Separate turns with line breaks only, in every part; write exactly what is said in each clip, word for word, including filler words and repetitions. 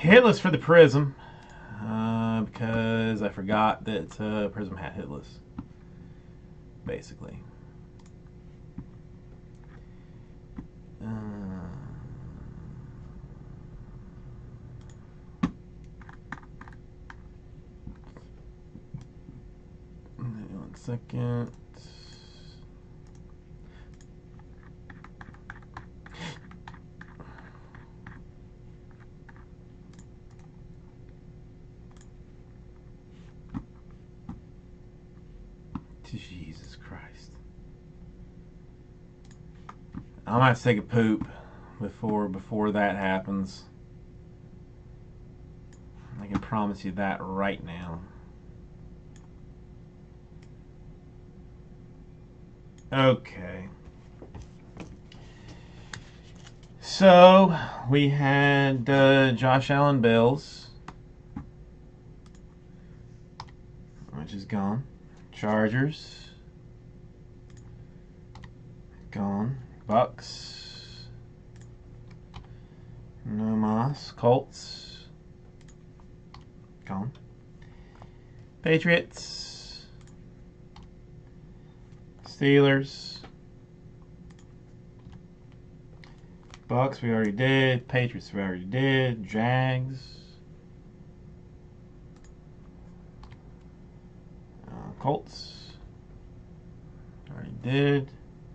hitless for the Prism, uh, because I forgot that uh, Prism had hitless, basically. Uh, one second. Jesus Christ. I'm gonna have to take a poop before before that happens. I can promise you that right now. Okay. So we had uh, Josh Allen Bills, which is gone. Chargers, gone. Bucks, no mas. Colts, gone. Patriots, Steelers, Bucks we already did. Patriots we already did. Jags, uh, Colts already did.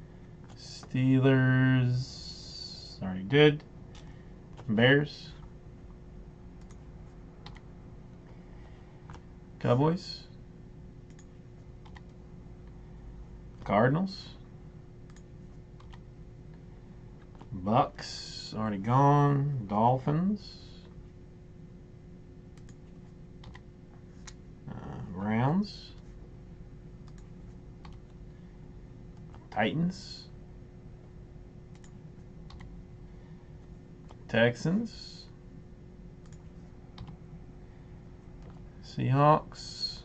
Steelers already did. Bears, Cowboys, Cardinals, Bucks already gone. Dolphins, uh, Browns, Titans, Texans, Seahawks,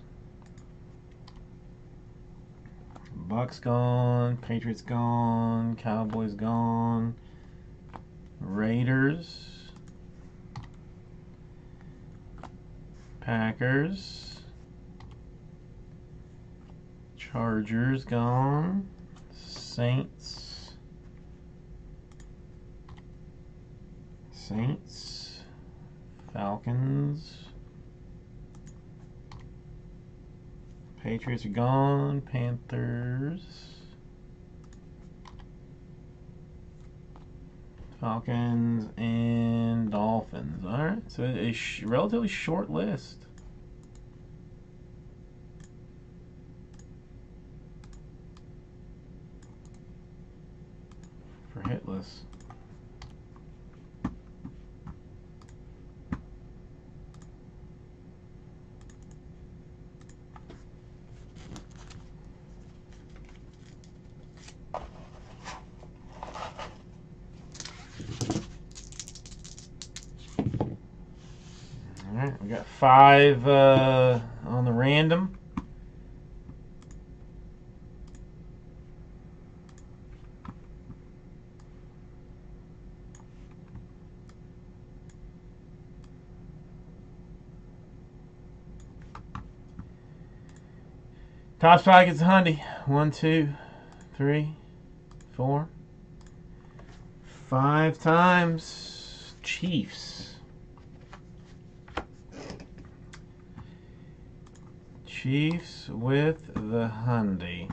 Bucks gone, Patriots gone, Cowboys gone, Raiders, Packers, Chargers gone, Saints, Saints, Falcons, Patriots are gone, Panthers, Falcons, and Dolphins. Alright, so a sh relatively short list. For hitless. Alright, we got five uh, on the random. Top spot gets a hundy. One, two, three, four, five times. Chiefs. Chiefs with the hundy.